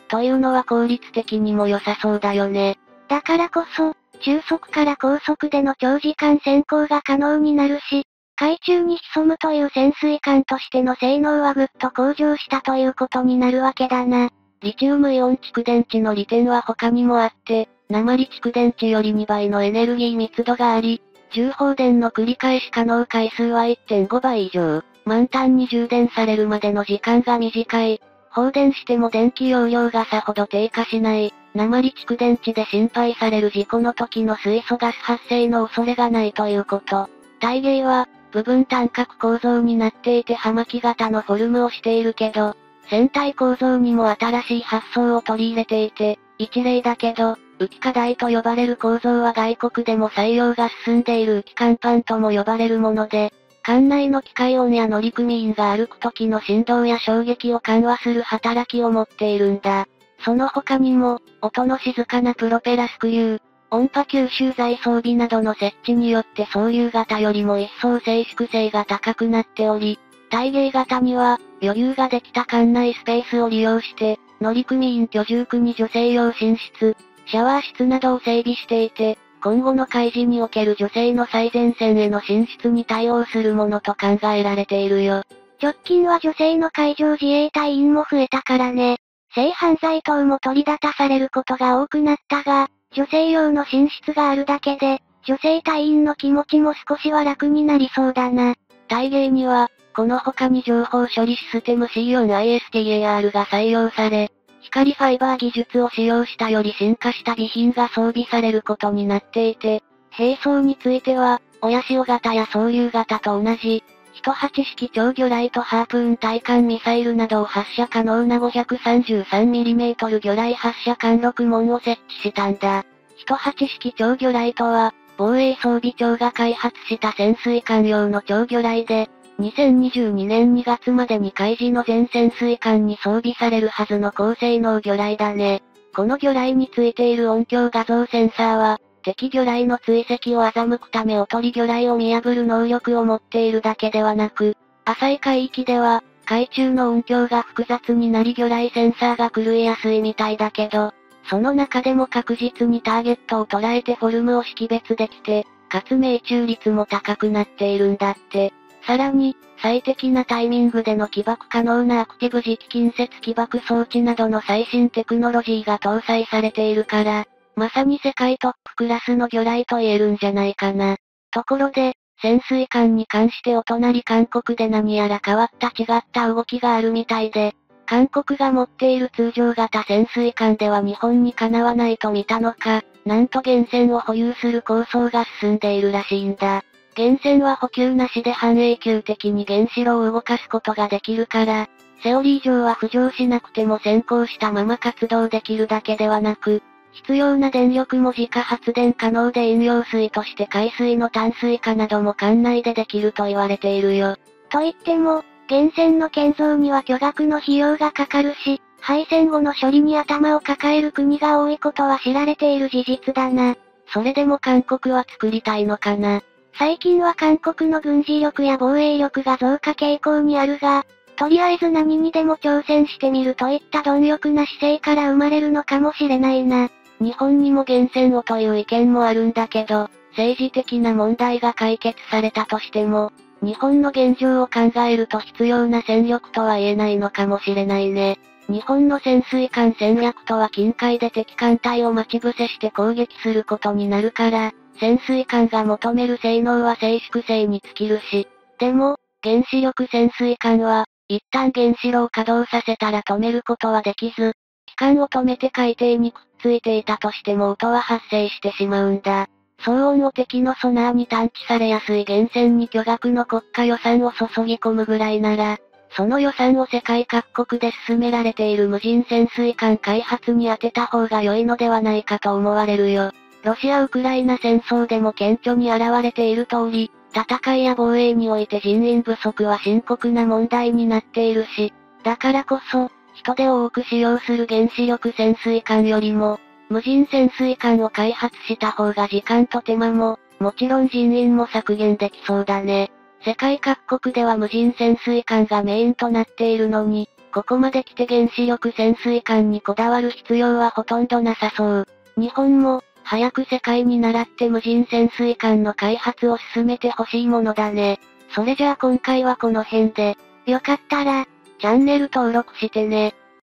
[SPEAKER 1] というのは効率的にも良さそうだよね。
[SPEAKER 2] だからこそ、中速から高速での長時間潜航が可能になるし、海中に潜むという潜水艦としての性能はぐっと向上したということになるわけだな。
[SPEAKER 1] リチウムイオン蓄電池の利点は他にもあって、鉛蓄電池よりにばいのエネルギー密度があり、重放電の繰り返し可能回数は いってんごばい以上、満タンに充電されるまでの時間が短い、放電しても電気容量がさほど低下しない、鉛蓄電池で心配される事故の時の水素ガス発生の恐れがないということ。体芸は、部分単角構造になっていて葉巻型のフォルムをしているけど、船体構造にも新しい発想を取り入れていて、一例だけど、浮き課題と呼ばれる構造は外国でも採用が進んでいる浮き甲板とも呼ばれるもので、艦内の機械音や乗組員が歩く時の振動や衝撃を緩和する働きを持っているんだ。その他にも、音の静かなプロペラスクリュー、音波吸収材装備などの設置によって操縦型よりも一層静粛性が高くなっており、体芸型には、余裕ができた艦内スペースを利用して、乗組員居住区に女性用寝室、シャワー室などを整備していて、今後の海事における女性の最前線への進出に対応するものと考えられているよ。
[SPEAKER 2] 直近は女性の海上自衛隊員も増えたからね。性犯罪等も取り沙汰されることが多くなったが、女性用の寝室があるだけで、女性隊員の気持ちも少しは楽になりそうだな。
[SPEAKER 1] 体芸には、この他に情報処理システム シーよんアイエスティーエーアール が採用され、光ファイバー技術を使用したより進化した備品が装備されることになっていて、兵装については、親潮型や総流型と同じ、いちはち式超魚雷とハープーン対艦ミサイルなどを発射可能な ごひゃくさんじゅうさんミリメートル 魚雷発射管ろく門を設置したんだ。いちはち式超魚雷とは、防衛装備庁が開発した潜水艦用の超魚雷で、にせんにじゅうにねんにがつまでに海事の全潜水艦に装備されるはずの高性能魚雷だね。この魚雷についている音響画像センサーは、敵魚雷の追跡を欺くためおとり魚雷を見破る能力を持っているだけではなく、浅い海域では、海中の音響が複雑になり魚雷センサーが狂いやすいみたいだけど、その中でも確実にターゲットを捉えてフォルムを識別できて、かつ命中率も高くなっているんだって。さらに、最適なタイミングでの起爆可能なアクティブ磁気近接起爆装置などの最新テクノロジーが搭載されているから、まさに世界トップクラスの魚雷と言えるんじゃないかな。ところで、潜水艦に関してお隣韓国で何やら変わった違った動きがあるみたいで、韓国が持っている通常型潜水艦では日本にかなわないと見たのか、なんと原潜を保有する構想が進んでいるらしいんだ。原潜は補給なしで半永久的に原子炉を動かすことができるから、セオリー上は浮上しなくても先行したまま活動できるだけではなく、必要な電力も自家発電可能で飲料水として海水の淡水化なども艦内でできると言われているよ。
[SPEAKER 2] と言っても、原潜の建造には巨額の費用がかかるし、敗戦後の処理に頭を抱える国が多いことは知られている事実だな。
[SPEAKER 1] それでも韓国は作りたいのかな。
[SPEAKER 2] 最近は韓国の軍事力や防衛力が増加傾向にあるが、とりあえず何にでも挑戦してみるといった貪欲な姿勢から生まれるのかもしれないな。
[SPEAKER 1] 日本にも原潜をという意見もあるんだけど、政治的な問題が解決されたとしても、日本の現状を考えると必要な戦力とは言えないのかもしれないね。日本の潜水艦戦略とは近海で敵艦隊を待ち伏せして攻撃することになるから、潜水艦が求める性能は静粛性に尽きるし、でも、原子力潜水艦は、一旦原子炉を稼働させたら止めることはできず、機関を止めて海底にくっついていたとしても音は発生してしまうんだ。騒音を敵のソナーに探知されやすい原潜に巨額の国家予算を注ぎ込むぐらいなら、その予算を世界各国で進められている無人潜水艦開発に当てた方が良いのではないかと思われるよ。ロシア・ウクライナ戦争でも顕著に現れている通り、戦いや防衛において人員不足は深刻な問題になっているし、だからこそ、人手を多く使用する原子力潜水艦よりも、無人潜水艦を開発した方が時間と手間も、もちろん人員も削減できそうだね。世界各国では無人潜水艦がメインとなっているのに、 ここまで来て原子力潜水艦にこだわる必要はほとんどなさそう。日本も、早く世界に倣って無人潜水艦の開発を進めてほしいものだね。それじゃあ今回はこの辺で、
[SPEAKER 2] よかったら、
[SPEAKER 1] チャンネル登録してね。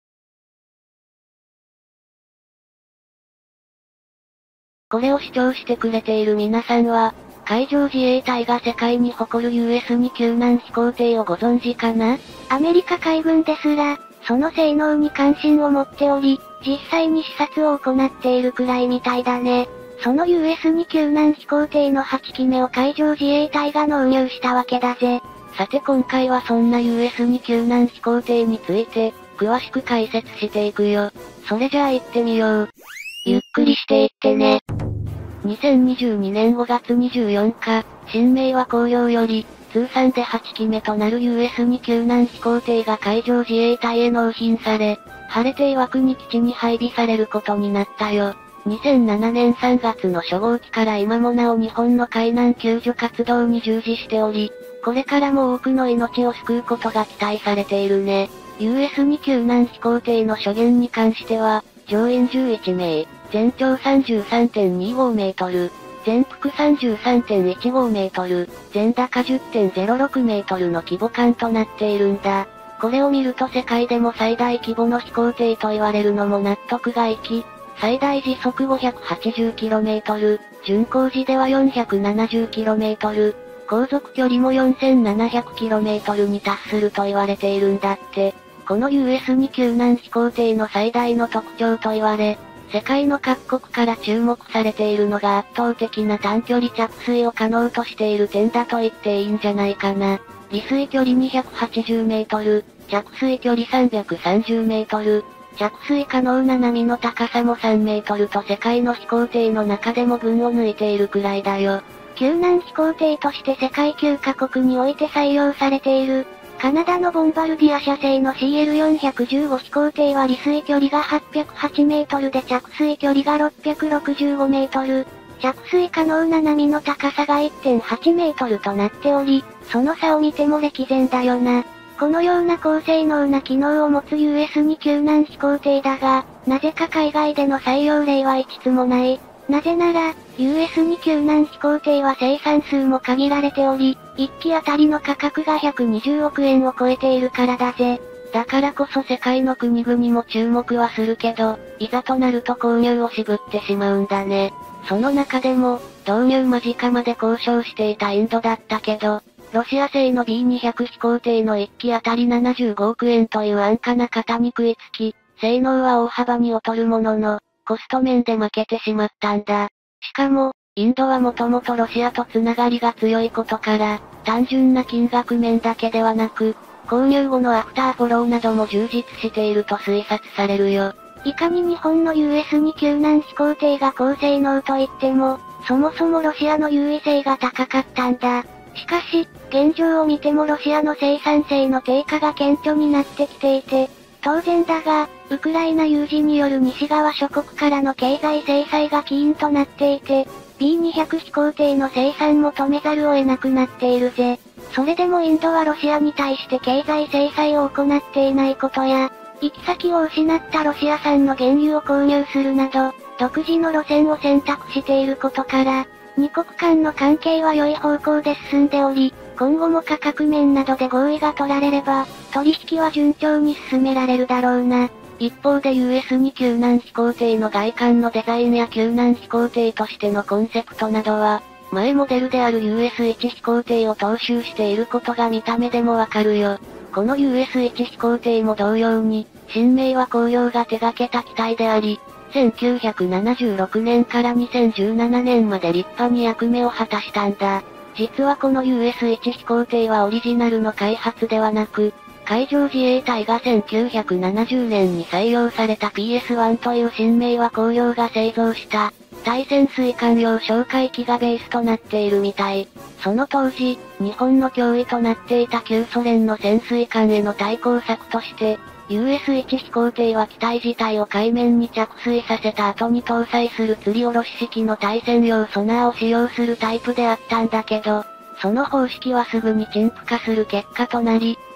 [SPEAKER 1] これを視聴してくれている皆さんは、海上自衛隊が世界に誇る ユーエス に救難飛行艇をご存知かな？
[SPEAKER 2] アメリカ海軍ですら、その性能に関心を持っており、実際に視察を行っているくらいみたいだね。その ユーエス に救難飛行艇のはちきめを海上自衛隊が納入したわけだぜ。
[SPEAKER 1] さて今回はそんな ユーエス に救難飛行艇について、詳しく解説していくよ。それじゃあ行ってみよう。
[SPEAKER 2] ゆっくりしていってね。
[SPEAKER 1] にせんにじゅうにねんごがつにじゅうよっか、新明和工業より、通算ではちきめとなる ユーエス に救難飛行艇が海上自衛隊へ納品され、晴れて岩国基地に配備されることになったよ。にせんななねんさんがつの初号機から今もなお日本の海難救助活動に従事しており、これからも多くの命を救うことが期待されているね。ユーエス に救難飛行艇の初弦に関しては、乗員じゅういちめい、全長 さんじゅうさんてんにごメートル、全幅 さんじゅうさんてんいちごメートル、全高 じゅってんゼロろくメートルの規模感となっているんだ。これを見ると世界でも最大規模の飛行艇と言われるのも納得がいき、最大時速 ごひゃくはちじゅうキロメートル、巡航時では よんひゃくななじゅうキロメートル、航続距離も よんせんななひゃくキロメートルに達すると言われているんだって。この ユーエス に救難飛行艇の最大の特徴と言われ、世界の各国から注目されているのが圧倒的な短距離着水を可能としている点だと言っていいんじゃないかな。離水距離にひゃくはちじゅうメートル、着水距離さんびゃくさんじゅうメートル、着水可能な波の高さもさんメートルと世界の飛行艇の中でも群を抜いているくらいだよ。
[SPEAKER 2] 救難飛行艇として世界きゅうかこくにおいて採用されている、カナダのボンバルディア社製の シーエルよんひゃくじゅうご 飛行艇は離水距離がはっぴゃくはちメートルで着水距離がろっぴゃくろくじゅうごメートル、着水可能な波の高さが いってんはちメートルとなっており、その差を見ても歴然だよな。このような高性能な機能を持つ ユーエス に救難飛行艇だが、なぜか海外での採用例は一つもない。なぜなら、ユーエス に救難飛行艇は生産数も限られており、いっきあたりの価格がひゃくにじゅうおくえんを超えているからだぜ。
[SPEAKER 1] だからこそ世界の国々も注目はするけど、いざとなると購入を渋ってしまうんだね。その中でも、導入間近まで交渉していたインドだったけど、ロシア製の ビーにひゃく 飛行艇のいっきあたりななじゅうごおくえんという安価な型に食いつき、性能は大幅に劣るものの、コスト面で負けてしまったんだ。しかも、インドはもともとロシアとつながりが強いことから、単純な金額面だけではなく、購入後のアフターフォローなども充実していると推察されるよ。
[SPEAKER 2] いかに日本の ユーエス に救難飛行艇が高性能といっても、そもそもロシアの優位性が高かったんだ。しかし、現状を見てもロシアの生産性の低下が顕著になってきていて、当然だが、ウクライナ有事による西側諸国からの経済制裁が起因となっていて、ビーにひゃく 飛行艇の生産も止めざるを得なくなっているぜ。それでもインドはロシアに対して経済制裁を行っていないことや、行き先を失ったロシア産の原油を購入するなど、独自の路線を選択していることから、二国間の関係は良い方向で進んでおり、今後も価格面などで合意が取られれば、取引は順調に進められるだろうな。
[SPEAKER 1] 一方で ユーエス に救難飛行艇の外観のデザインや救難飛行艇としてのコンセプトなどは、前モデルである ユーエスワン 飛行艇を踏襲していることが見た目でもわかるよ。この ユーエスワン 飛行艇も同様に、新明和工業が手掛けた機体であり、せんきゅうひゃくななじゅうろくねんからにせんじゅうななねんまで立派に役目を果たしたんだ。実はこの ユーエスワン 飛行艇はオリジナルの開発ではなく、海上自衛隊がせんきゅうひゃくななじゅうねんに採用された ピーエスワン という新明和工業が製造した、対潜水艦用哨戒機がベースとなっているみたい。その当時、日本の脅威となっていた旧ソ連の潜水艦への対抗策として、ユーエスワン 飛行艇は機体自体を海面に着水させた後に搭載する吊り下ろし式の対戦用ソナーを使用するタイプであったんだけど、その方式はすぐに陳腐化する結果となり、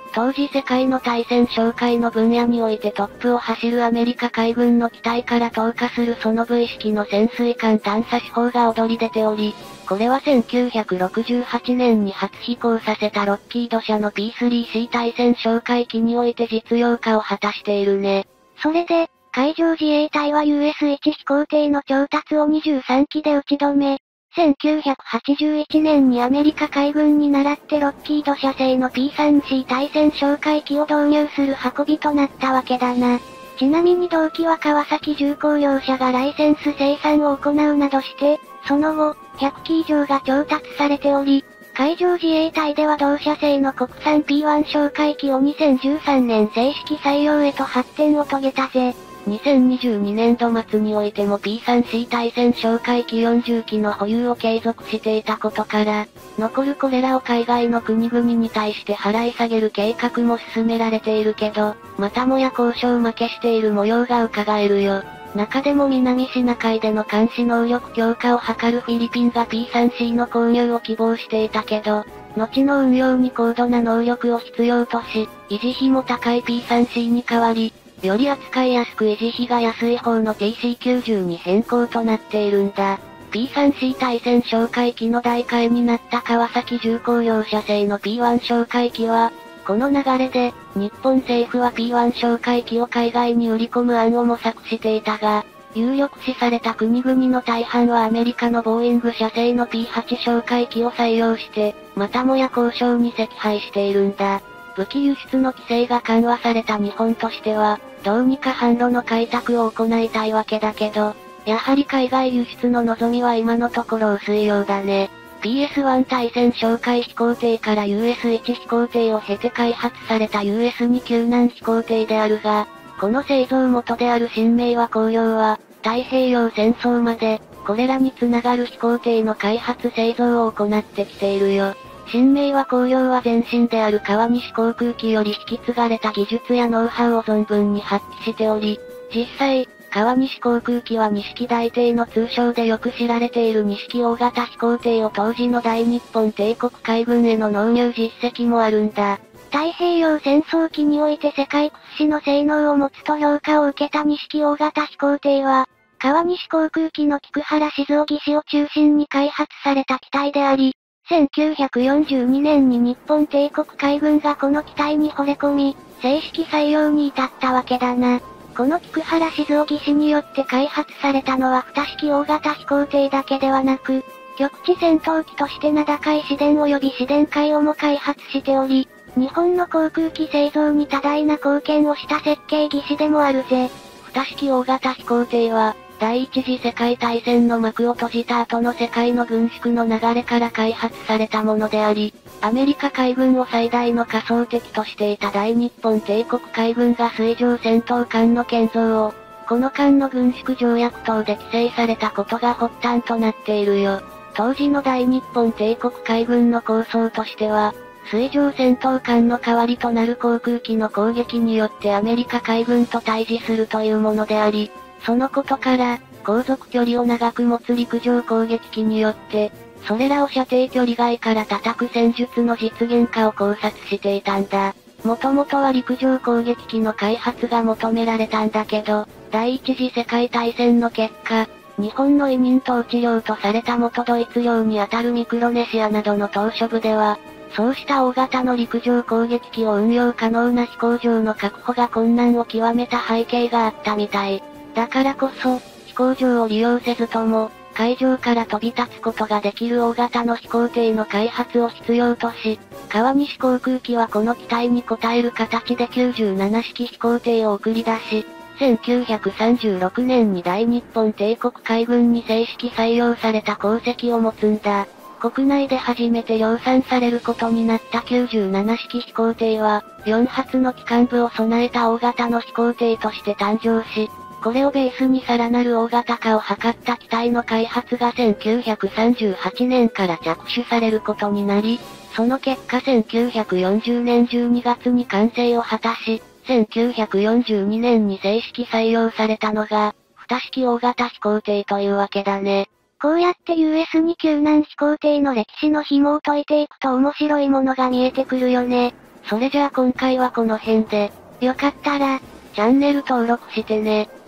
[SPEAKER 1] 当時世界の対戦哨戒の分野においてトップを走るアメリカ海軍の機体から投下するその V 式の潜水艦探査手法が躍り出ており、これはせんきゅうひゃくろくじゅうはちねんに初飛行させたロッキード社の ピースリーシー 対戦哨戒機において実用化を果たしているね。
[SPEAKER 2] それで、海上自衛隊は ユーエスワン 飛行艇の調達をにじゅうさんきで打ち止め、せんきゅうひゃくはちじゅういちねんにアメリカ海軍に倣ってロッキード社製の ピースリーシー 対戦哨戒機を導入する運びとなったわけだな。ちなみに同機は川崎重工業者がライセンス生産を行うなどして、その後、ひゃっき以上が調達されており、海上自衛隊では同社製の国産 ピーワン 哨戒機をにせんじゅうさんねん正式採用へと発展を遂げたぜ。
[SPEAKER 1] にせんにじゅうにねんど末においても ピースリーシー 対戦哨戒機よんじゅうきの保有を継続していたことから、残るこれらを海外の国々に対して払い下げる計画も進められているけど、またもや交渉負けしている模様が伺えるよ。中でも南シナ海での監視能力強化を図るフィリピンが ピースリーシー の購入を希望していたけど、後の運用に高度な能力を必要とし、維持費も高い ピースリーシー に代わり、より扱いやすく維持費が安い方の ティーシーきゅうじゅう に変更となっているんだ。ピースリーシー 対戦哨戒機の代替えになった川崎重工業者製の ピーワン 哨戒機は、この流れで、日本政府は ピーワン 哨戒機を海外に売り込む案を模索していたが、有力視された国々の大半はアメリカのボーイング社製の ピーはち 哨戒機を採用して、またもや交渉に惜敗しているんだ。武器輸出の規制が緩和された日本としては、どうにか販路の開拓を行いたいわけだけど、やはり海外輸出の望みは今のところ薄いようだね。ピーエスワン 対戦哨戒飛行艇から ユーエスワン 飛行艇を経て開発された ユーエスツー 救難飛行艇であるが、この製造元である新明和工業は、太平洋戦争まで、これらにつながる飛行艇の開発製造を行ってきているよ。新明和工業は前身である川西航空機より引き継がれた技術やノウハウを存分に発揮しており、実際、川西航空機は錦大帝の通称でよく知られている錦大型飛行艇を当時の大日本帝国海軍への納入実績もあるんだ。
[SPEAKER 2] 太平洋戦争期において世界屈指の性能を持つと評価を受けた錦大型飛行艇は、川西航空機の菊原静雄技師を中心に開発された機体であり、せんきゅうひゃくよんじゅうにねんに日本帝国海軍がこの機体に惚れ込み、正式採用に至ったわけだな。この菊原静雄技師によって開発されたのはに式大型飛行艇だけではなく、局地戦闘機として名高い市電及び市電海をも開発しており、日本の航空機製造に多大な貢献をした設計技師でもあるぜ。
[SPEAKER 1] に式大型飛行艇は、第一次世界大戦の幕を閉じた後の世界の軍縮の流れから開発されたものであり、アメリカ海軍を最大の仮想敵としていた大日本帝国海軍が水上戦闘艦の建造を、この艦の軍縮条約等で規制されたことが発端となっているよ。当時の大日本帝国海軍の構想としては、水上戦闘艦の代わりとなる航空機の攻撃によってアメリカ海軍と対峙するというものであり、そのことから、航続距離を長く持つ陸上攻撃機によって、それらを射程距離外から叩く戦術の実現化を考察していたんだ。もともとは陸上攻撃機の開発が求められたんだけど、第一次世界大戦の結果、日本の委任統治領とされた元ドイツ領にあたるミクロネシアなどの島嶼部では、そうした大型の陸上攻撃機を運用可能な飛行場の確保が困難を極めた背景があったみたい。だからこそ、飛行場を利用せずとも、海上から飛び立つことができる大型の飛行艇の開発を必要とし、川西航空機はこの期待に応える形できゅうじゅうなな式飛行艇を送り出し、せんきゅうひゃくさんじゅうろくねんに大日本帝国海軍に正式採用された功績を持つんだ。国内で初めて量産されることになったきゅうじゅうなな式飛行艇は、よん発の機関部を備えた大型の飛行艇として誕生し、これをベースにさらなる大型化を図った機体の開発がせんきゅうひゃくさんじゅうはちねんから着手されることになり、その結果せんきゅうひゃくよんじゅうねんじゅうにがつに完成を果たし、せんきゅうひゃくよんじゅうにねんに正式採用されたのが、に式大型飛行艇というわけだね。
[SPEAKER 2] こうやって ユーエスツー 救難飛行艇の歴史の紐を解いていくと面白いものが見えてくるよね。
[SPEAKER 1] それじゃあ今回はこの辺で、
[SPEAKER 2] よかったら、
[SPEAKER 1] チャンネル登録してね。